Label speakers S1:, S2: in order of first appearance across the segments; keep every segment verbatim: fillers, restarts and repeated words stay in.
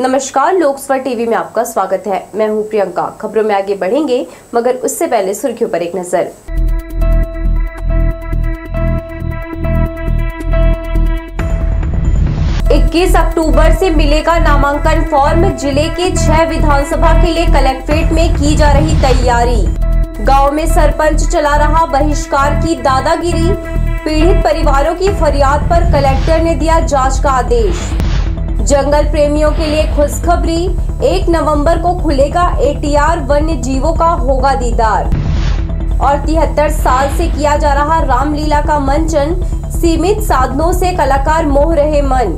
S1: नमस्कार, लोकसभा टीवी में आपका स्वागत है। मैं हूं प्रियंका। खबरों में आगे बढ़ेंगे, मगर उससे पहले सुर्खियों पर एक नजर। इक्कीस अक्टूबर से मिलेगा नामांकन फॉर्म। जिले के छह विधानसभा के लिए कलेक्ट्रेट में की जा रही तैयारी। गांव में सरपंच चला रहा बहिष्कार की दादागिरी। पीड़ित परिवारों की फरियाद पर कलेक्टर ने दिया जांच का आदेश। जंगल प्रेमियों के लिए खुशखबरी, एक नवंबर को खुलेगा एटीआर, वन्य जीवों का होगा दीदार। और तिहत्तर साल से किया जा रहा रामलीला का मंचन, सीमित साधनों से कलाकार मोह रहे मन।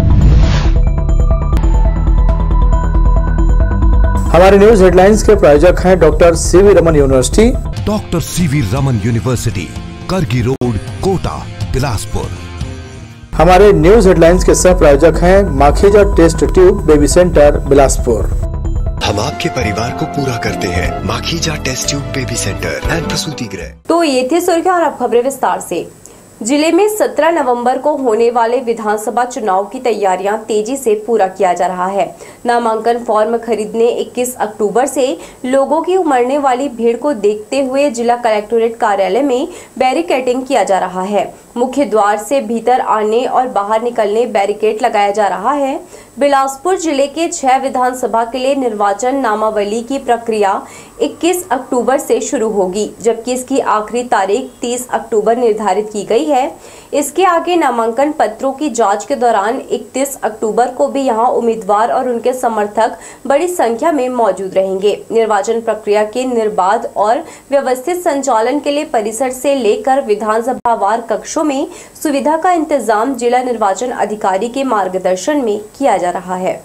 S2: हमारे न्यूज हेडलाइंस के प्रायोजक हैं doctor CV Raman university.
S3: Doctor CV Raman university, Kargi road, Kota, Bilaspur.
S2: हमारे न्यूज हेडलाइंस के सह प्रायोजक हैं Makhija test tube baby centre, Bilaspur.
S4: हम आपके परिवार को पूरा करते हैं। Makhija test tube baby centre and प्रसूति गृह।
S1: तो ये थे सुर्खियां और अब खबरें विस्तार से। जिले में सत्रह नवंबर को होने वाले विधानसभा चुनाव की तैयारियां तेजी से पूरा किया जा रहा है। नामांकन फॉर्म खरीदने इक्कीस अक्टूबर से लोगों की उमड़ने वाली भीड़ को देखते हुए जिला कलेक्टोरेट कार्यालय में बैरिकेडिंग किया जा रहा है। मुख्य द्वार से भीतर आने और बाहर निकलने बैरिकेड लगाया जा रहा है। बिलासपुर जिले के छह विधानसभा के लिए निर्वाचन नामावली की प्रक्रिया इक्कीस अक्टूबर से शुरू होगी, जबकि इसकी आखिरी तारीख तीस अक्टूबर निर्धारित की गई है। इसके आगे नामांकन पत्रों की जांच के दौरान इकतीस अक्टूबर को भी यहां उम्मीदवार और उनके समर्थक बड़ी संख्या में मौजूद रहेंगे। निर्वाचन प्रक्रिया के निर्बाध और व्यवस्थित संचालन के लिए परिसर से लेकर विधानसभावार कक्षों में सुविधा का इंतजाम जिला निर्वाचन अधिकारी के मार्गदर्शन में किया जा रहा है।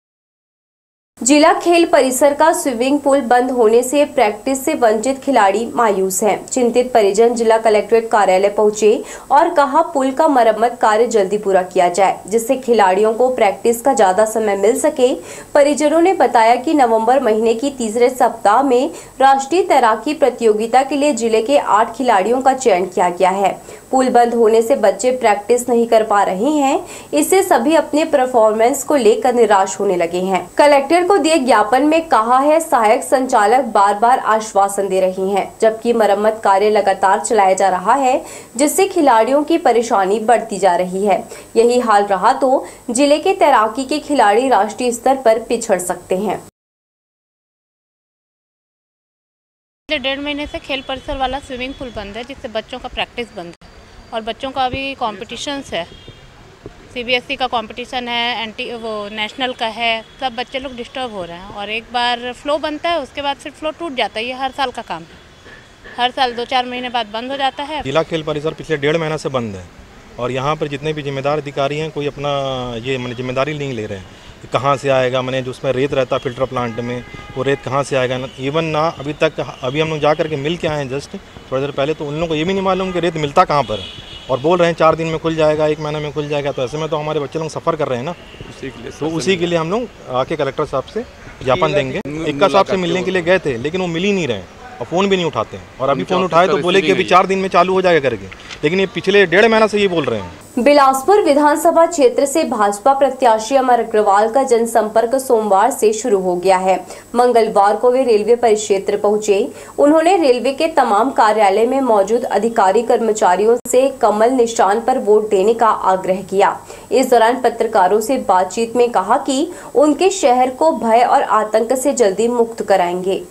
S1: जिला खेल परिसर का स्विमिंग पूल बंद होने से प्रैक्टिस से वंचित खिलाड़ी मायूस हैं। चिंतित परिजन जिला कलेक्ट्रेट कार्यालय पहुंचे और कहा पुल का मरम्मत कार्य जल्दी पूरा किया जाए, जिससे खिलाड़ियों को प्रैक्टिस का ज्यादा समय मिल सके। परिजनों ने बताया कि नवंबर महीने की तीसरे सप्ताह में राष्ट्रीय तैराकी प्रतियोगिता के लिए जिले के आठ खिलाड़ियों का चयन किया गया है। पुल बंद होने से बच्चे प्रैक्टिस नहीं कर पा रहे हैं। इससे सभी अपने परफॉर्मेंस को लेकर निराश होने लगे हैं। कलेक्टर को दिए ज्ञापन में कहा है, सहायक संचालक बार बार आश्वासन दे रही हैं, जबकि मरम्मत कार्य लगातार चलाया जा रहा है, जिससे खिलाड़ियों की परेशानी बढ़ती जा रही है। यही हाल रहा तो जिले के तैराकी के खिलाड़ी राष्ट्रीय स्तर पर पिछड़ सकते हैं।
S5: डेढ़ महीने से खेल परिसर वाला स्विमिंग पूल बंद है, जिससे बच्चों का प्रैक्टिस बंद है और बच्चों का अभी कॉम्पिटिशन्स है। सीबीएसई का कंपटीशन है, एंटी वो नेशनल का है, सब बच्चे लोग डिस्टर्ब हो रहे हैं। और एक बार फ्लो बनता है, उसके बाद फिर फ्लो टूट जाता है। ये हर साल का काम है, हर साल दो चार महीने बाद बंद हो जाता है।
S6: जिला खेल परिसर पिछले डेढ़ महीना से बंद है और यहाँ पर जितने भी जिम्मेदार अधिकारी हैं, कोई अपना ये मैंने जिम्मेदारी नहीं ले रहे हैं। कहाँ से आएगा, मैंने जो उसमें रेत रहता है फिल्टर प्लांट में, वो रेत कहाँ से आएगा। इवन ना अभी तक, अभी हम लोग जा करके मिल के आए हैं जस्ट थोड़ी देर पहले, तो उन लोगों को ये भी नहीं मालूम कि रेत मिलता कहाँ पर है। और बोल रहे हैं चार दिन में खुल जाएगा, एक महीने में खुल जाएगा। तो ऐसे में तो हमारे बच्चे लोग सफ़र कर रहे हैं ना, उसी के लिए तो उसी के लिए हम लोग आके कलेक्टर साहब से ज्ञापन देंगे। इक्का साहब से मिलने के लिए गए थे, लेकिन वो मिल ही नहीं रहे और फ़ोन भी नहीं उठाते हैं। और अभी फ़ोन उठाए तो बोले कि अभी चार दिन में चालू हो जाएगा करके, लेकिन ये पिछले डेढ़ महीना से ये बोल रहे हैं।
S1: बिलासपुर विधानसभा क्षेत्र से भाजपा प्रत्याशी अमर अग्रवाल का जनसंपर्क सोमवार से शुरू हो गया है। मंगलवार को वे रेलवे परिक्षेत्र पहुंचे। उन्होंने रेलवे के तमाम कार्यालय में मौजूद अधिकारी कर्मचारियों से कमल निशान पर वोट देने का आग्रह किया। इस दौरान पत्रकारों से बातचीत में कहा कि उनके शहर को भय और आतंक से जल्दी मुक्त कराएंगे।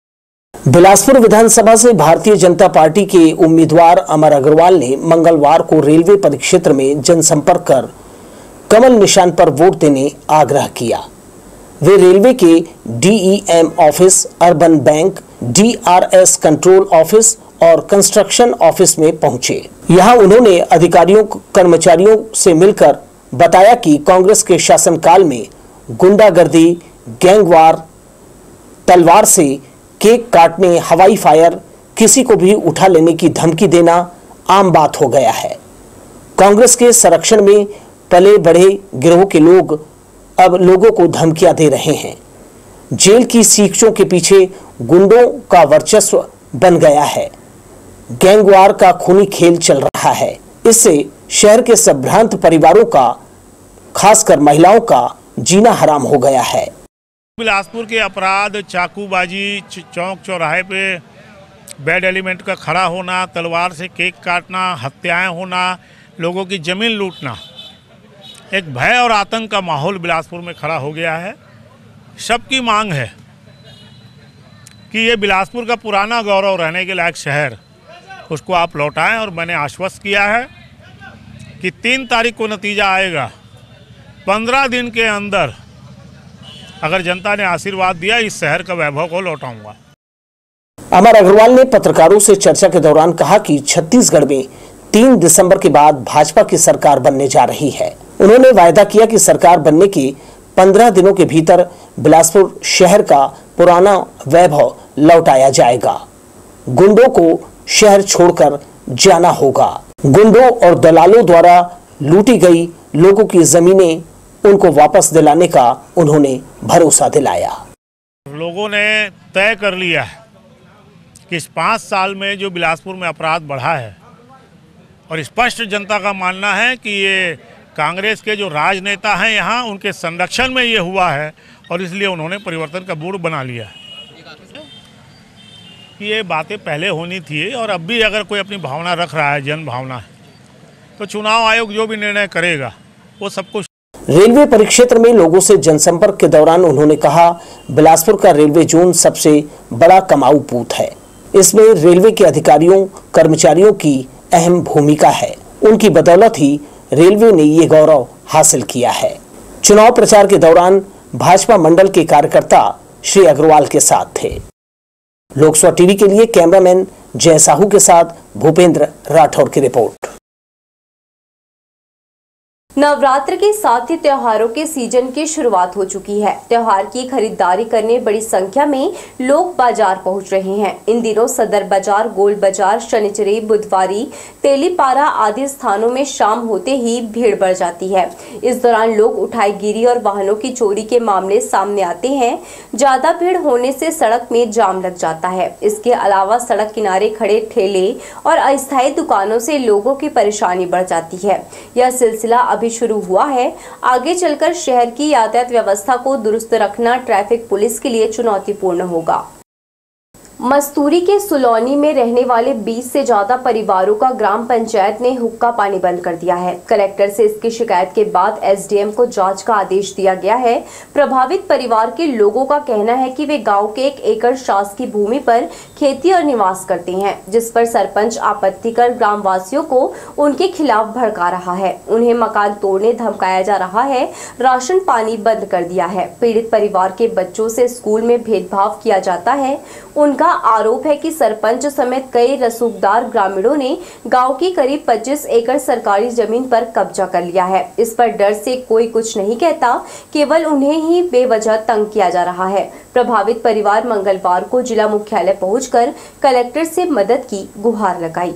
S7: बिलासपुर विधानसभा से भारतीय जनता पार्टी के उम्मीदवार अमर अग्रवाल ने मंगलवार को रेलवे परिक्षेत्र में जनसंपर्क कर कमल निशान पर वोट देने आग्रह किया। वे रेलवे के DEM office, urban bank, DRS control office और कंस्ट्रक्शन ऑफिस में पहुंचे। यहां उन्होंने अधिकारियों कर्मचारियों से मिलकर बताया कि कांग्रेस के शासनकाल में गुंडागर्दी, गैंगवार, तलवार से केक काटने, हवाई फायर, किसी को भी उठा लेने की धमकी देना आम बात हो गया है। कांग्रेस के संरक्षण में पले बढ़े गिरोह के लोग अब लोगों को धमकियां दे रहे हैं। जेल की सीखों के पीछे गुंडों का वर्चस्व बन गया है। गैंगवार का खूनी खेल चल रहा है। इससे शहर के संभ्रांत परिवारों का, खासकर महिलाओं का जीना हराम हो गया है।
S8: बिलासपुर के अपराध, चाकूबाजी, चौक चौराहे पे बैड एलिमेंट का खड़ा होना, तलवार से केक काटना, हत्याएं होना, लोगों की ज़मीन लूटना, एक भय और आतंक का माहौल बिलासपुर में खड़ा हो गया है। सबकी मांग है कि ये बिलासपुर का पुराना गौरव रहने के लायक शहर, उसको आप लौटाएं। और मैंने आश्वस्त किया है कि तीन तारीख को नतीजा आएगा। पंद्रह दिन के अंदर अगर जनता ने आशीर्वाद दिया, इस शहर का वैभव को लौटाऊंगा।
S7: अमर अग्रवाल ने पत्रकारों से चर्चा के दौरान कहा कि छत्तीसगढ़ में तीन दिसंबर के बाद भाजपा की सरकार बनने जा रही है। उन्होंने वायदा किया कि सरकार बनने के पंद्रह दिनों के भीतर बिलासपुर शहर का पुराना वैभव लौटाया जाएगा। गुंडों को शहर छोड़कर जाना होगा। गुंडों और दलालों द्वारा लूटी गई लोगों की जमीनें उनको वापस दिलाने का उन्होंने भरोसा दिलाया।
S8: लोगों ने तय कर लिया है कि इस पाँच साल में जो बिलासपुर में अपराध बढ़ा है, और स्पष्ट जनता का मानना है कि ये कांग्रेस के जो राजनेता हैं यहाँ, उनके संरक्षण में ये हुआ है, और इसलिए उन्होंने परिवर्तन का मूड बना लिया है। कि ये बातें पहले होनी थी, और अब भी अगर कोई अपनी भावना रख रहा है, जन भावना है, तो चुनाव आयोग जो भी निर्णय करेगा वो सब कुछ।
S7: रेलवे परिक्षेत्र में लोगों से जनसंपर्क के दौरान उन्होंने कहा, बिलासपुर का रेलवे जोन सबसे बड़ा कमाऊ पूत है। इसमें रेलवे के अधिकारियों कर्मचारियों की अहम भूमिका है। उनकी बदौलत ही रेलवे ने ये गौरव हासिल किया है। चुनाव प्रचार के दौरान भाजपा मंडल के कार्यकर्ता श्री अग्रवाल के साथ थे। लोकसभा टीवी के लिए कैमरामैन जय साहू के साथ भूपेंद्र राठौर की रिपोर्ट।
S1: नवरात्र के साथ ही त्योहारों के सीजन की शुरुआत हो चुकी है। त्योहार की खरीदारी करने बड़ी संख्या में लोग बाजार पहुंच रहे हैं। इन दिनों सदर बाजार, गोल बाजार, शनिचरी, बुधवारी, तेलीपारा आदि स्थानों में शाम होते ही भीड़ बढ़ जाती है। इस दौरान लोग उठाईगिरी और वाहनों की चोरी के मामले सामने आते हैं। ज्यादा भीड़ होने से सड़क में जाम लग जाता है। इसके अलावा सड़क किनारे खड़े ठेले और अस्थायी दुकानों से लोगों की परेशानी बढ़ जाती है। यह सिलसिला अभी शुरू हुआ है। आगे चलकर शहर की यातायात व्यवस्था को दुरुस्त रखना ट्रैफिक पुलिस के लिए चुनौतीपूर्ण होगा। मस्तूरी के सुलौनी में रहने वाले बीस से ज्यादा परिवारों का ग्राम पंचायत ने हुक्का पानी बंद कर दिया है। कलेक्टर से इसकी शिकायत के बाद एसडीएम को जांच का आदेश दिया गया है। प्रभावित परिवार के लोगों का कहना है कि वे गांव के एक एकड़ शासकीय भूमि पर खेती और निवास करते हैं, जिस पर सरपंच आपत्ति कर ग्रामवासियों को उनके खिलाफ भड़का रहा है। उन्हें मकान तोड़ने धमकाया जा रहा है। राशन पानी बंद कर दिया है। पीड़ित परिवार के बच्चों से स्कूल में भेदभाव किया जाता है। उनका आरोप है कि सरपंच समेत कई रसूखदार ग्रामीणों ने गांव की करीब पच्चीस एकड़ सरकारी जमीन पर कब्जा कर लिया है। इस पर डर से कोई कुछ नहीं कहता, केवल उन्हें ही बेवजह तंग किया जा रहा है। प्रभावित परिवार मंगलवार को जिला मुख्यालय पहुंचकर कलेक्टर से मदद की गुहार लगाई।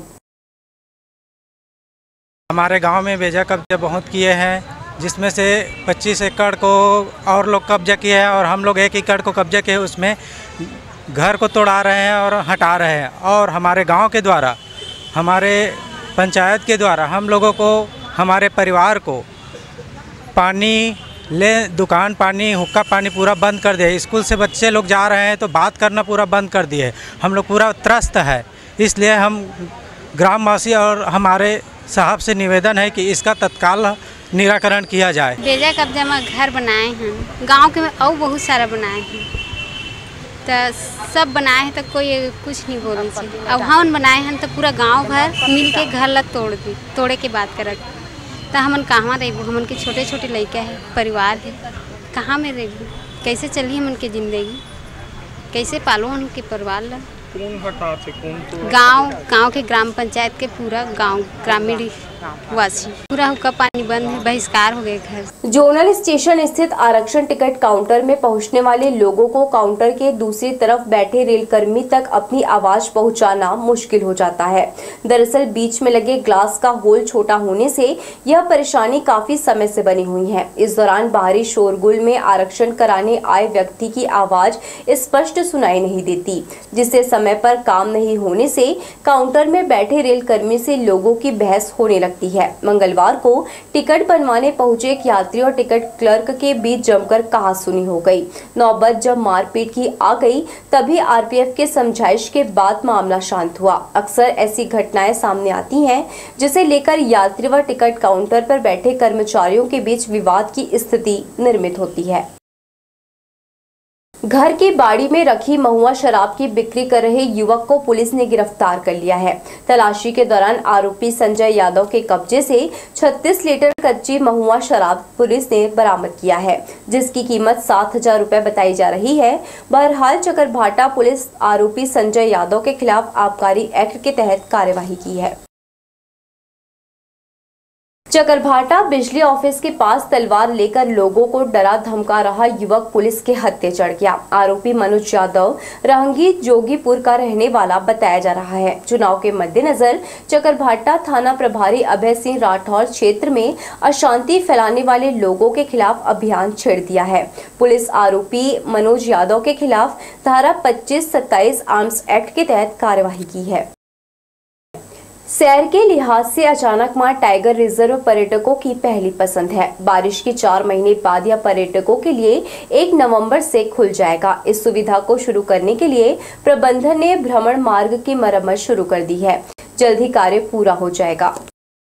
S9: हमारे गांव में बेजा कब्जे बहुत किए हैं, जिसमें से पच्चीस एकड़ को और लोग कब्जा किए हैं, और हम लोग एक एकड़ को कब्जा किए। उसमें घर को तोड़ा रहे हैं और हटा रहे हैं। और हमारे गांव के द्वारा, हमारे पंचायत के द्वारा हम लोगों को, हमारे परिवार को पानी ले दुकान पानी हुक्का पानी पूरा बंद कर दिए। स्कूल से बच्चे लोग जा रहे हैं तो बात करना पूरा बंद कर दिए। हम लोग पूरा त्रस्त है। इसलिए हम ग्रामवासी और हमारे साहब से निवेदन है कि इसका तत्काल निराकरण किया जाए।
S10: बेजा कब्जा में घर बनाए हैं गांव के में, और बहुत सारा बनाए हैं, तो सब बनाए हैं तो कोई कुछ नहीं बोली थी। अब हम बनाए हैं तो पूरा गांव भर मिल के घर लग तोड़ दी, तोड़े के बात कर तो हमन कहाँ रहेबू? हमन के छोटे छोटे लड़का है, परिवार है, कहाँ में रहेबू? कैसे चली हमन के जिंदगी? कैसे पालो उनके परिवार ला? गांव गांव के ग्राम पंचायत के पूरा गांव ग्रामीण वासी पूरा हुक्का पानी बंद है, बहिष्कार हो गए घर।
S1: जोनल स्टेशन स्थित आरक्षण टिकट काउंटर में पहुंचने वाले लोगों को काउंटर के दूसरी तरफ बैठे रेलकर्मी तक अपनी आवाज पहुंचाना मुश्किल हो जाता है। दरअसल बीच में लगे ग्लास का होल छोटा होने से यह परेशानी काफी समय से बनी हुई है। इस दौरान बाहरी शोरगुल में आरक्षण कराने आए व्यक्ति की आवाज स्पष्ट सुनाई नहीं देती, जिससे समय पर काम नहीं होने से काउंटर में बैठे रेल कर्मी से लोगों की बहस होने लगती है। मंगलवार को टिकट बनवाने पहुंचे एक यात्री और टिकट क्लर्क के बीच जमकर कहासुनी हो गई। नौबत जब मारपीट की आ गई तभी आरपीएफ के समझाइश के बाद मामला शांत हुआ। अक्सर ऐसी घटनाएं सामने आती हैं जिसे लेकर यात्री व टिकट काउंटर पर बैठे कर्मचारियों के बीच विवाद की स्थिति निर्मित होती है। घर की बाड़ी में रखी महुआ शराब की बिक्री कर रहे युवक को पुलिस ने गिरफ्तार कर लिया है। तलाशी के दौरान आरोपी संजय यादव के कब्जे से छत्तीस लीटर कच्ची महुआ शराब पुलिस ने बरामद किया है, जिसकी कीमत सात हजार रुपए बताई जा रही है। बहरहाल चकरभाटा पुलिस आरोपी संजय यादव के खिलाफ आबकारी एक्ट के तहत कार्यवाही की है। चकरभाटा बिजली ऑफिस के पास तलवार लेकर लोगों को डरा धमका रहा युवक पुलिस के हत्थे चढ़ गया। आरोपी मनोज यादव रहंगी जोगीपुर का रहने वाला बताया जा रहा है। चुनाव के मद्देनजर चकरभाटा थाना प्रभारी अभय सिंह राठौर क्षेत्र में अशांति फैलाने वाले लोगों के खिलाफ अभियान छेड़ दिया है। पुलिस आरोपी मनोज यादव के खिलाफ धारा पच्चीस सत्ताईस आर्म्स एक्ट के तहत कार्यवाही की है। सैर के लिहाज से अचानक मार टाइगर रिजर्व पर्यटकों की पहली पसंद है। बारिश के चार महीने बाद यह पर्यटकों के लिए एक नवंबर से खुल जाएगा। इस सुविधा को शुरू करने के लिए प्रबंधन ने भ्रमण मार्ग की मरम्मत शुरू कर दी है। जल्द ही कार्य पूरा हो जाएगा।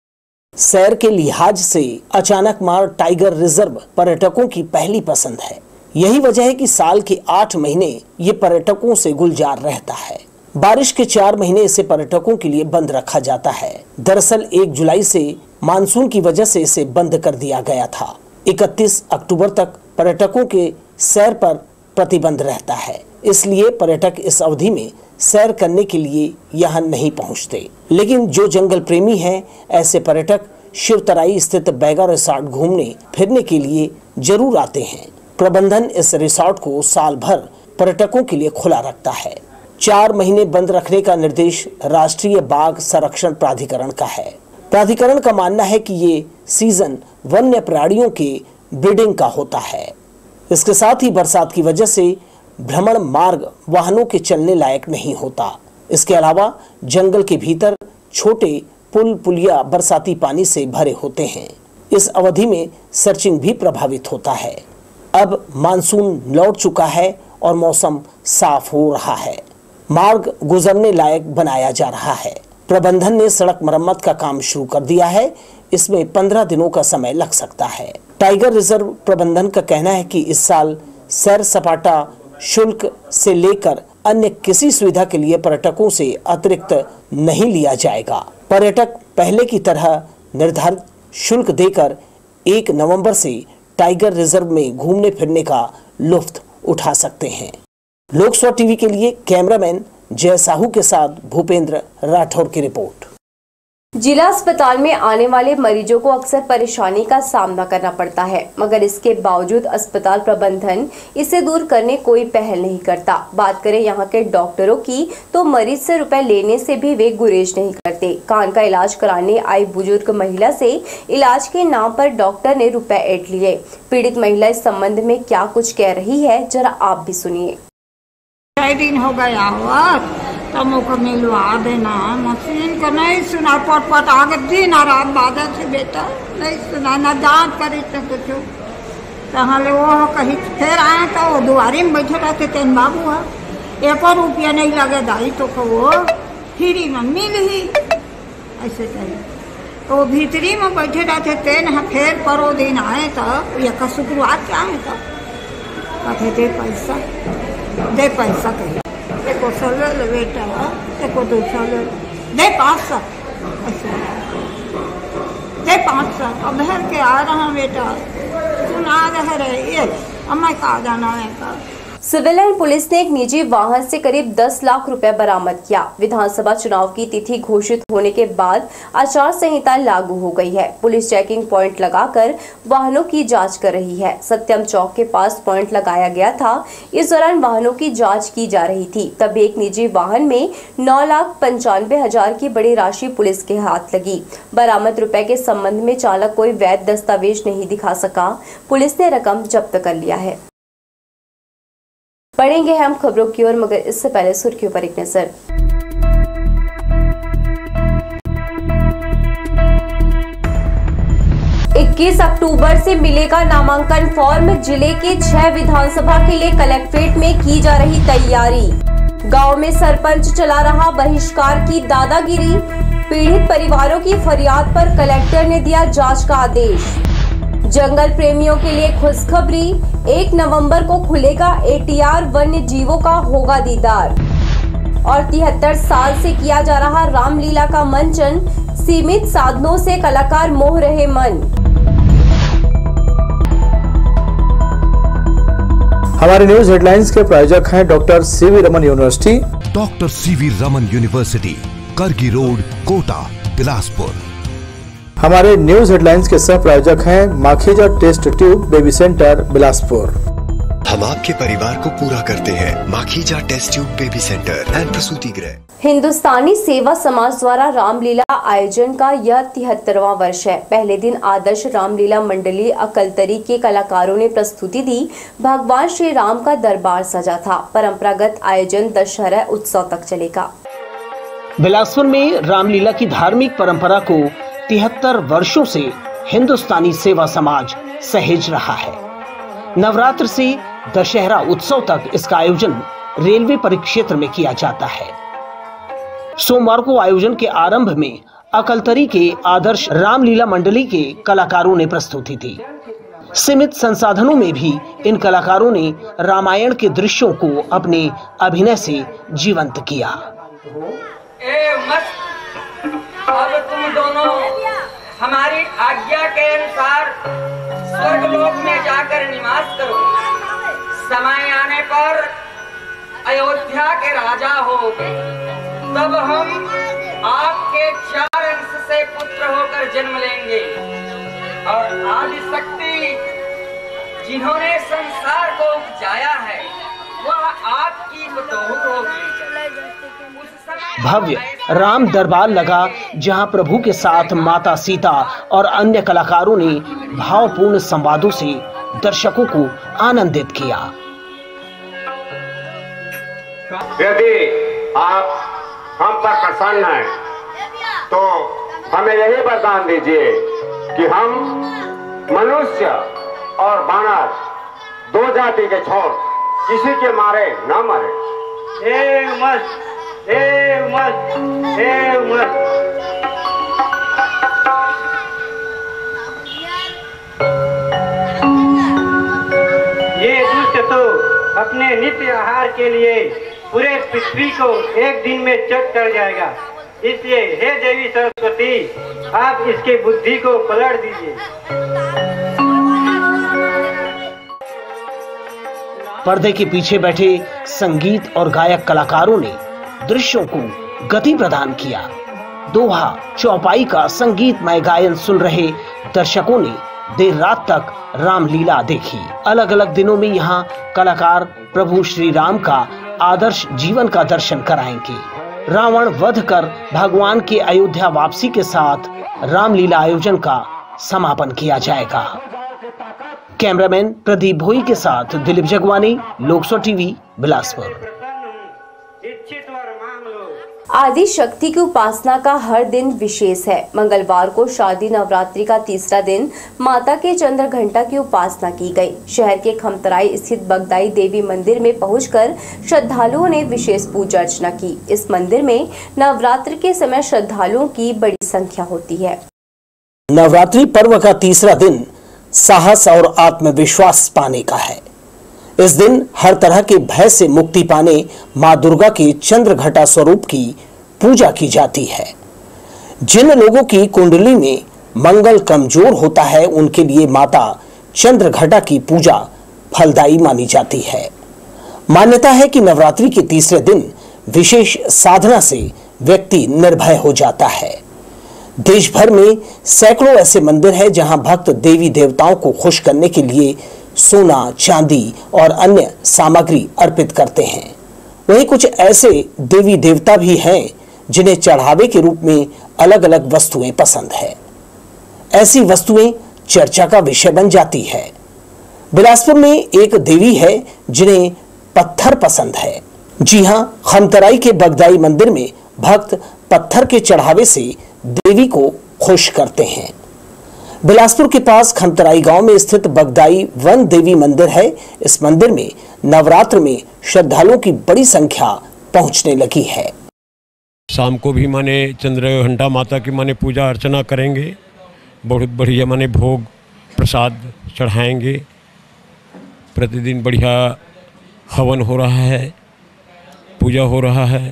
S7: सैर के लिहाज से अचानक मार टाइगर रिजर्व पर्यटकों की पहली पसंद है। यही वजह है कि साल के आठ महीने ये पर्यटकों से गुलजार रहता है। बारिश के चार महीने इसे पर्यटकों के लिए बंद रखा जाता है। दरअसल एक जुलाई से मानसून की वजह से इसे बंद कर दिया गया था। इकतीस अक्टूबर तक पर्यटकों के सैर पर प्रतिबंध रहता है, इसलिए पर्यटक इस अवधि में सैर करने के लिए यहाँ नहीं पहुँचते। लेकिन जो जंगल प्रेमी हैं, ऐसे पर्यटक शिवतराई स्थित बैगा रिसॉर्ट घूमने फिरने के लिए जरूर आते हैं। प्रबंधन इस रिसॉर्ट को साल भर पर्यटकों के लिए खुला रखता है। चार महीने बंद रखने का निर्देश राष्ट्रीय बाघ संरक्षण प्राधिकरण का है। प्राधिकरण का मानना है कि ये सीजन वन्य प्राणियों के ब्रीडिंग का होता है। इसके साथ ही बरसात की वजह से भ्रमण मार्ग वाहनों के चलने लायक नहीं होता। इसके अलावा जंगल के भीतर छोटे पुल पुलिया बरसाती पानी से भरे होते हैं। इस अवधि में सर्चिंग भी प्रभावित होता है। अब मानसून लौट चुका है और मौसम साफ हो रहा है। मार्ग गुजरने लायक बनाया जा रहा है। प्रबंधन ने सड़क मरम्मत का काम शुरू कर दिया है। इसमें पंद्रह दिनों का समय लग सकता है। टाइगर रिजर्व प्रबंधन का कहना है कि इस साल सैर सपाटा शुल्क से लेकर अन्य किसी सुविधा के लिए पर्यटकों से अतिरिक्त नहीं लिया जाएगा। पर्यटक पहले की तरह निर्धारित शुल्क देकर एक नवंबर से टाइगर रिजर्व में घूमने फिरने का लुत्फ उठा सकते हैं। लोकसभा टीवी के लिए कैमरामैन जय साहू के साथ भूपेंद्र राठौर की रिपोर्ट।
S1: जिला अस्पताल में आने वाले मरीजों को अक्सर परेशानी का सामना करना पड़ता है, मगर इसके बावजूद अस्पताल प्रबंधन इसे दूर करने कोई पहल नहीं करता। बात करें यहाँ के डॉक्टरों की तो मरीज से रुपए लेने से भी वे गुरेज नहीं करते। कान का इलाज कराने आई बुजुर्ग महिला से इलाज के नाम पर डॉक्टर ने रुपए ऐंठ लिए। पीड़ित महिला इस संबंध में क्या कुछ कह रही है, जरा आप भी सुनिए।
S11: कई दिन हो गया हुआ तो मुझको मिलवा देना। मशीन को नहीं सुना, पट पट आगे दिन और रात बाधा से बेटा नहीं सुना, न जांच करी तो कुछ। तो हले वो कहीं फिर आए तो वो दुआरी में बैठे रहते तेन बाबू है, एक और रुपया नहीं लगे दाई तो वो फ्री में मिल ही ऐसे कही। तो वो भीतरी में बैठे रहते तेन फिर परो दिन आए तो एक शुक्रवार के आए तो कहते दे पैसा दे पैसा कही, एको सौ ले लो बेटा, एको दो सौ ले लो, दे पाँच सौ ऐसे दे पाँच सौ। अब भर के आ रहा बेटा, सुना रहे रहे ये अब मैं कहा जाना है का।
S1: सिविल लाइन पुलिस ने एक निजी वाहन से करीब दस लाख रुपए बरामद किया। विधानसभा चुनाव की तिथि घोषित होने के बाद आचार संहिता लागू हो गई है। पुलिस चेकिंग पॉइंट लगाकर वाहनों की जांच कर रही है। सत्यम चौक के पास पॉइंट लगाया गया था। इस दौरान वाहनों की जांच की जा रही थी, तभी एक निजी वाहन में नौ लाख पंचानवे हजार की बड़ी राशि पुलिस के हाथ लगी। बरामद रुपए के संबंध में चालक कोई वैध दस्तावेज नहीं दिखा सका। पुलिस ने रकम जब्त कर लिया है। बढ़ेंगे हम खबरों की ओर, मगर इससे पहले सुर्खियों पर एक नजर। इक्कीस अक्टूबर से मिलेगा नामांकन फॉर्म। जिले के छह विधानसभा के लिए कलेक्ट्रेट में की जा रही तैयारी। गांव में सरपंच चला रहा बहिष्कार की दादागिरी। पीड़ित परिवारों की फरियाद पर कलेक्टर ने दिया जांच का आदेश। जंगल प्रेमियों के लिए खुशखबरी, एक नवंबर को खुलेगा एटीआर, वन्य जीवों का होगा दीदार। और तिहत्तर साल से किया जा रहा रामलीला का मंचन, सीमित साधनों से कलाकार मोह रहे मन।
S2: हमारे न्यूज हेडलाइंस के प्रायोजक हैं doctor CV Raman university.
S3: Doctor CV Raman university, Kargi road, Kota, Bilaspur.
S2: हमारे न्यूज हेडलाइंस के सह प्रायोजक हैं Makhija test tube baby centre, Bilaspur.
S4: हम आपके परिवार को पूरा करते हैं। Makhija test tube baby centre and प्रसूति गृह।
S1: हिंदुस्तानी सेवा समाज द्वारा रामलीला आयोजन का यह तिहत्तरवां वर्ष है। पहले दिन आदर्श रामलीला मंडली अकलतरी के कलाकारों ने प्रस्तुति दी। भगवान श्री राम का दरबार सजा था। परंपरागत आयोजन दशहरा उत्सव तक चलेगा।
S7: बिलासपुर में रामलीला की धार्मिक परंपरा को तिहत्तर वर्षों से हिंदुस्तानी सेवा समाज सहेज रहा है। नवरात्र से दशहरा उत्सव तक इसका आयोजन रेलवे परिक्षेत्र में किया जाता है। सोमवार को आयोजन के आरंभ में अकलतरी के आदर्श रामलीला मंडली के कलाकारों ने प्रस्तुति दी। सीमित संसाधनों में भी इन कलाकारों ने रामायण के दृश्यों को अपने अभिनय से जीवंत किया।
S12: ए मस्त, अब तुम दोनों हमारी आज्ञा के अनुसार स्वर्गलोक में जाकर निवास करो। समय आने पर अयोध्या के राजा होगे, तब हम आपके चार अंश से पुत्र होकर जन्म लेंगे और आदि शक्ति जिन्होंने संसार को उपजाया है वह आपकी बतौर होगी।
S7: भव्य राम दरबार लगा, जहां प्रभु के साथ माता सीता और अन्य कलाकारों ने भावपूर्ण संवादों से दर्शकों को आनंदित किया।
S13: यदि आप हम पर प्रसन्न हैं, तो हमें यही वरदान दीजिए कि हम मनुष्य और वानर दो जाति के छोड़ किसी के मारे न मरे।
S12: हे मस्त, हे मस्त, हे मस्त। ये दुष्ट तो अपने नित्य आहार के लिए पूरे पृथ्वी को एक दिन में चट कर जाएगा। इसलिए हे देवी सरस्वती, आप इसकी बुद्धि को पलट दीजिए।
S7: पर्दे के पीछे बैठे संगीत और गायक कलाकारों ने दृश्यों को गति प्रदान किया। दोहा चौपाई का संगीतमय गायन सुन रहे दर्शकों ने देर रात तक रामलीला देखी। अलग अलग दिनों में यहाँ कलाकार प्रभु श्री राम का आदर्श जीवन का दर्शन कराएंगे। रावण वध कर भगवान के अयोध्या वापसी के साथ रामलीला आयोजन का समापन किया जाएगा। कैमरामैन प्रदीप भोई के साथ दिलीप जगवानी, लोकसो टीवी, बिलासपुर।
S1: आदि शक्ति की उपासना का हर दिन विशेष है। मंगलवार को शारदीय नवरात्रि का तीसरा दिन माता के चंद्र घंटा की उपासना की गई। शहर के खमतराई स्थित बगदाई देवी मंदिर में पहुंचकर श्रद्धालुओं ने विशेष पूजा अर्चना की। इस मंदिर में नवरात्रि के समय श्रद्धालुओं की बड़ी संख्या होती है।
S7: नवरात्रि पर्व का तीसरा दिन साहस और आत्मविश्वास पाने का है। इस दिन हर तरह के भय से मुक्ति पाने मां दुर्गा के चंद्र घटा स्वरूप की पूजा की जाती है। जिन लोगों की कुंडली में मंगल कमजोर होता है, उनके लिए माता चंद्र घटा की पूजा फलदायी मानी जाती है। मान्यता है कि नवरात्रि के तीसरे दिन विशेष साधना से व्यक्ति निर्भय हो जाता है। देश भर में सैकड़ों ऐसे मंदिर हैं जहां भक्त देवी देवताओं को खुश करने के लिए सोना, चांदी और अन्य सामग्री अर्पित करते हैं। वहीं कुछ ऐसे देवी देवता भी हैं जिन्हें चढ़ावे के रूप में अलग अलग वस्तुएं पसंद है। ऐसी वस्तुएं चर्चा का विषय बन जाती है। बिलासपुर में एक देवी है जिन्हें पत्थर पसंद है। जी हां, खमतराई के बगदाई मंदिर में भक्त पत्थर के चढ़ावे से देवी को खुश करते हैं। बिलासपुर के पास खमतराई गांव में स्थित बगदाई वन देवी मंदिर है। इस मंदिर में नवरात्र में श्रद्धालुओं की बड़ी संख्या पहुंचने लगी है।
S14: शाम को भी माने चंद्रघंटा माता की माने पूजा अर्चना करेंगे, बहुत बढ़िया माने भोग प्रसाद चढ़ाएंगे। प्रतिदिन बढ़िया हवन हो रहा है, पूजा हो रहा है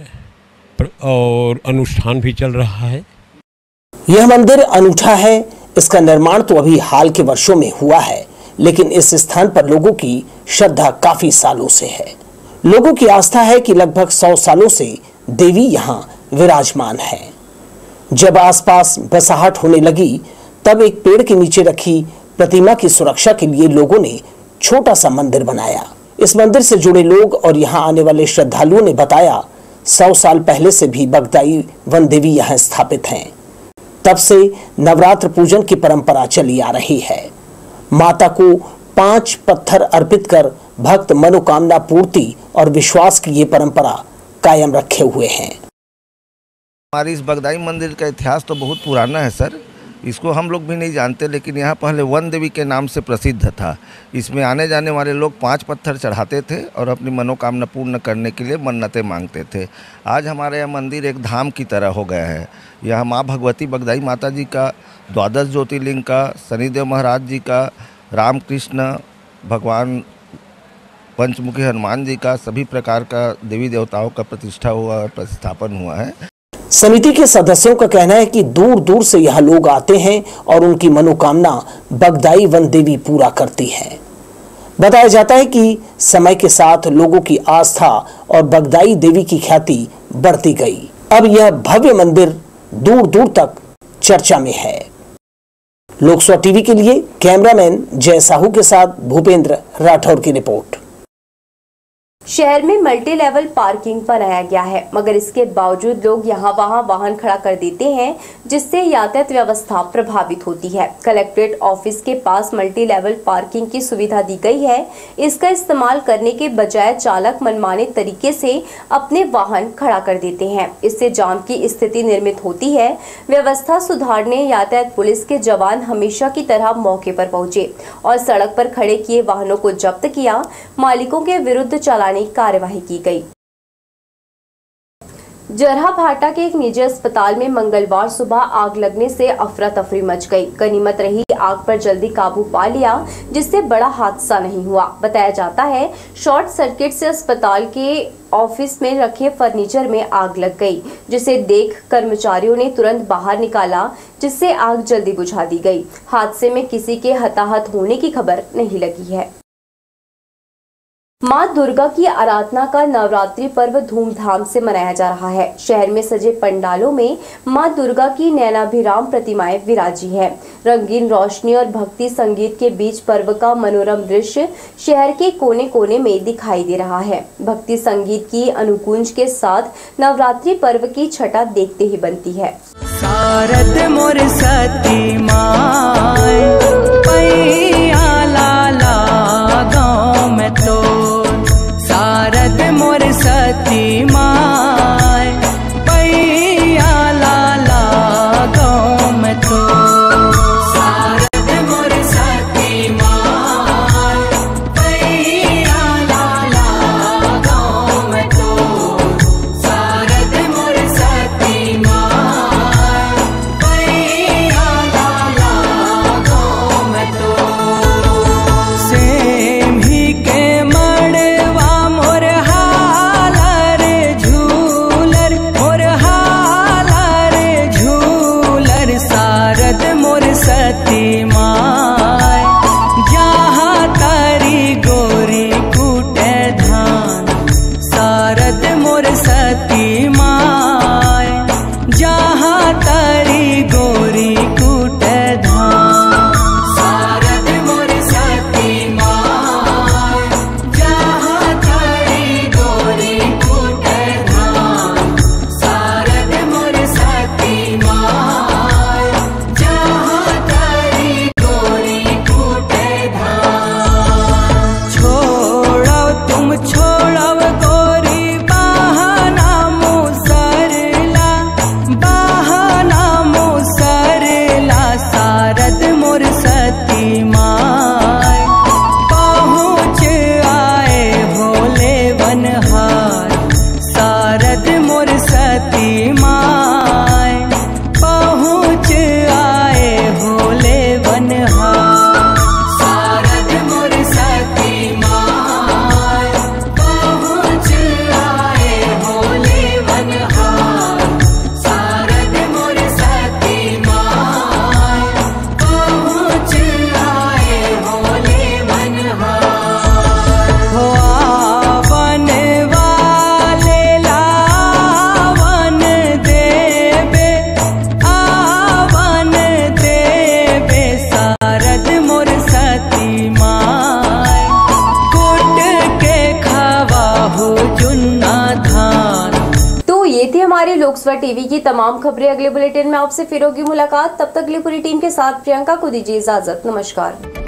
S14: और अनुष्ठान भी चल रहा है।
S7: यह मंदिर अनूठा है। इसका निर्माण तो अभी हाल के वर्षों में हुआ है, लेकिन इस स्थान पर लोगों की श्रद्धा काफी सालों से है। लोगों की आस्था है कि लगभग सौ सालों से देवी यहाँ विराजमान है। जब आसपास बसाहट होने लगी, तब एक पेड़ के नीचे रखी प्रतिमा की सुरक्षा के लिए लोगों ने छोटा सा मंदिर बनाया। इस मंदिर से जुड़े लोग और यहाँ आने वाले श्रद्धालुओं ने बताया, सौ साल पहले से भी बगदाई वन देवी यहाँ स्थापित हैं। तब से नवरात्र पूजन की परंपरा चली आ रही है। माता को पांच पत्थर अर्पित कर भक्त मनोकामना पूर्ति और विश्वास की ये परंपरा कायम रखे हुए हैं।
S15: हमारी इस बगदाई मंदिर का इतिहास तो बहुत पुराना है सर, इसको हम लोग भी नहीं जानते, लेकिन यहाँ पहले वन देवी के नाम से प्रसिद्ध था। इसमें आने जाने वाले लोग पांच पत्थर चढ़ाते थे और अपनी मनोकामना पूर्ण करने के लिए मन्नतें मांगते थे। आज हमारे यहाँ मंदिर एक धाम की तरह हो गया है। यहाँ माँ भगवती बगदाई माता जी का, द्वादश ज्योतिर्लिंग का, शनिदेव महाराज जी का, रामकृष्ण भगवान, पंचमुखी हनुमान जी का, सभी प्रकार का देवी देवताओं का प्रतिष्ठा हुआ, प्रतिष्ठापन हुआ है।
S7: समिति के सदस्यों का कहना है कि दूर दूर से यहाँ लोग आते हैं और उनकी मनोकामना बगदाई वन देवी पूरा करती है। बताया जाता है कि समय के साथ लोगों की आस्था और बगदाई देवी की ख्याति बढ़ती गई। अब यह भव्य मंदिर दूर दूर तक चर्चा में है। लोकसभा टीवी के लिए कैमरामैन जय साहू के साथ भूपेंद्र राठौर की रिपोर्ट।
S1: शहर में मल्टी लेवल पार्किंग बनाया गया है, मगर इसके बावजूद लोग यहाँ वहाँ वाहन खड़ा कर देते हैं, जिससे यातायात व्यवस्था प्रभावित होती है। कलेक्ट्रेट ऑफिस के पास मल्टी लेवल पार्किंग की सुविधा दी गई है। इसका इस्तेमाल करने के बजाय चालक मनमाने तरीके से अपने वाहन खड़ा कर देते हैं। इससे जाम की स्थिति निर्मित होती है। व्यवस्था सुधारने यातायात पुलिस के जवान हमेशा की तरह मौके पर पहुंचे और सड़क पर खड़े किए वाहनों को जब्त किया। मालिकों के विरुद्ध चालानी कार्यवाही की गई। जरहा भाटा के एक निजी अस्पताल में मंगलवार सुबह आग लगने से अफरा तफरी मच गई। गनीमत रही आग पर जल्दी काबू पा लिया, जिससे बड़ा हादसा नहीं हुआ। बताया जाता है शॉर्ट सर्किट से अस्पताल के ऑफिस में रखे फर्नीचर में आग लग गई, जिसे देख कर्मचारियों ने तुरंत बाहर निकाला, जिससे आग जल्दी बुझा दी गई। हादसे में किसी के हताहत होने की खबर नहीं लगी है। मां दुर्गा की आराधना का नवरात्रि पर्व धूमधाम से मनाया जा रहा है। शहर में सजे पंडालों में मां दुर्गा की नैनाभिराम प्रतिमाएं विराजी हैं। रंगीन रोशनी और भक्ति संगीत के बीच पर्व का मनोरम दृश्य शहर के कोने कोने में दिखाई दे रहा है। भक्ति संगीत की अनुकूंज के साथ नवरात्रि पर्व की छटा देखते ही बनती है।
S16: सारद मोर सती माय पैया लाला गाँव में तो सारद मोर सती माय पैया लाला गाँव में तो सारद मोर सती माय पैया लाला गाँव में तो सारद मोर सती माय पैया लाला
S1: टीवी की तमाम खबरें अगले बुलेटिन में आपसे फिर होगी मुलाकात। तब तक के लिए पूरी टीम के साथ प्रियंका को दीजिए इजाजत। नमस्कार।